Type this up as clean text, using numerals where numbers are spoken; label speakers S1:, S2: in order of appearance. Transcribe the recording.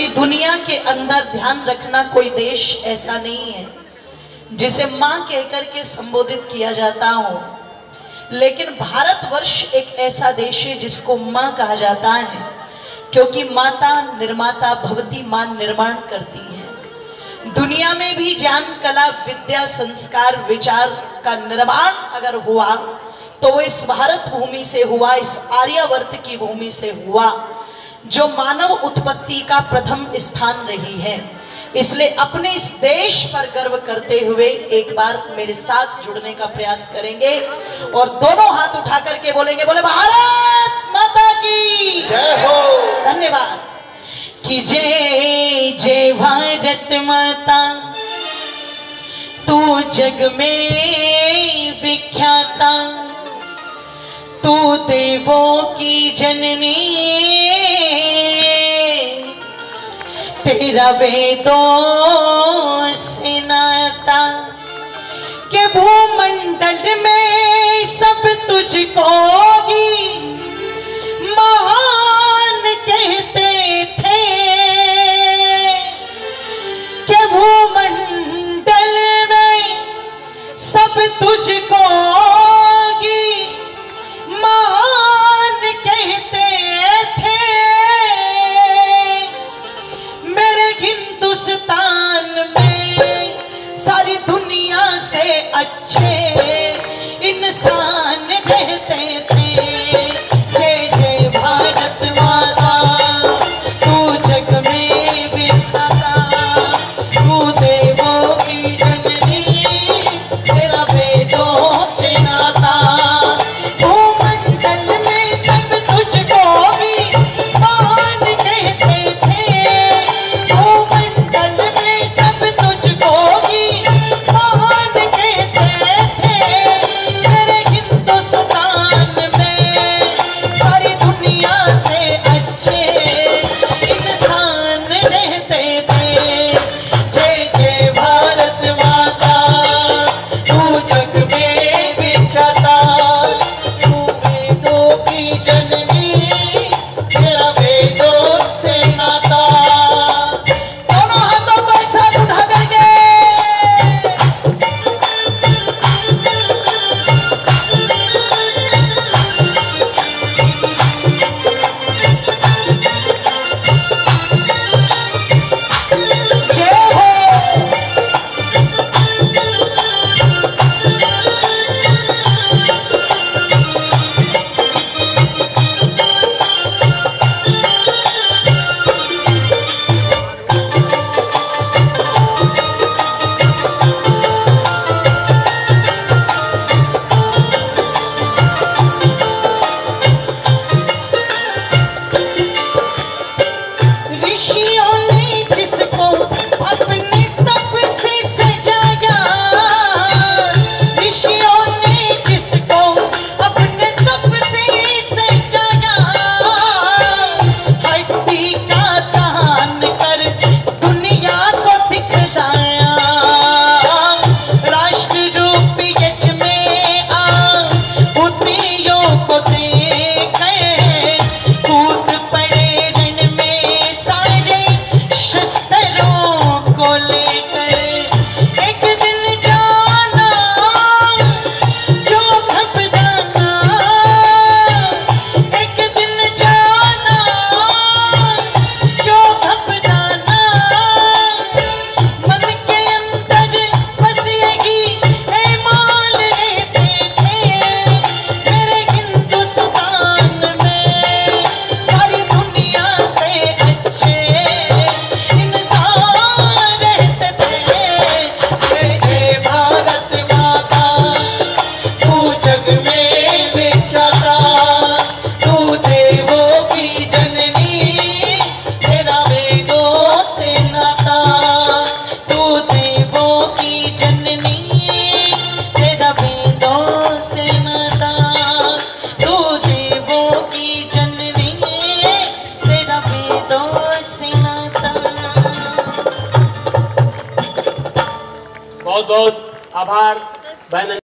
S1: पूरी दुनिया के अंदर ध्यान रखना, कोई देश ऐसा नहीं है जिसे मां कहकर के संबोधित किया जाता हो, लेकिन भारतवर्ष एक ऐसा देश है जिसको मां कहा जाता है, क्योंकि माता निर्माता भवती, मां निर्माण करती है। दुनिया में भी ज्ञान कला विद्या संस्कार विचार का निर्माण अगर हुआ तो वो इस भारत भूमि से हुआ, इस आर्यावर्त की भूमि से हुआ, जो मानव उत्पत्ति का प्रथम स्थान रही है। इसलिए अपने इस देश पर गर्व करते हुए एक बार मेरे साथ जुड़ने का प्रयास करेंगे और दोनों हाथ उठा करके बोलेंगे, बोले भारत माता की
S2: जय हो।
S1: धन्यवाद। कि जय जय भारत माता, तू जग में विख्याता, तू देवों की जननी, तेरा वेदों से नाता, के भूमंडल में सब तुझको ही महान कहते थे, के भूमंडल में सब तुझको ही महान कहते थे। मेरे हिंदुस्तान में सारी दुनिया से अच्छे इंसान रहते थे। जय जय भारत माता, तू जग में विख्याता, तू देवों की जननी, तेरा वेदों से नाता, भूमंडल में सब तुझको ही महान कहते थे, भूमंडल में सब तुझको ही महान कहते थे। मेरे हिंदुस्तान में सारी दुनिया से अच्छे इंसान रहते थे। जय जय भारत माता, तू जग में विख्याता, तू वेदों की जननी, तेरा वेदों से नाता। दोनों हाथों को एक साथ उठा करके जय हो। ऋषियों ने जिसको अपने तप से सजाया, ऋषियों ने जिसको अपने तप से सजाया, हड्डी का दान कर दुनिया को दिखलाया, राष्ट्र रूपी यज्ञ में आहुतियों को देकर कूद पड़े रण में सारे शस्त्रों को लेकर। एक दिन जाना क्यों घबराना, एक दिन जाना क्यों घबराना, मन के अंदर बस यही ईमान रहते थे। मेरे हिंदुस्तान में सारी दुनिया से अच्छे इंसान रहते थे।
S2: जय जय भारत माता, तू जग में विख्याता, तू देवों की जननी, तेरा वेदों से नाता,
S1: तू देवों की जननी, तेरा वेदों से नाता, तू देवों की जननी, तेरा वेदों से नाता।
S3: बहुत बहुत आभार बहन।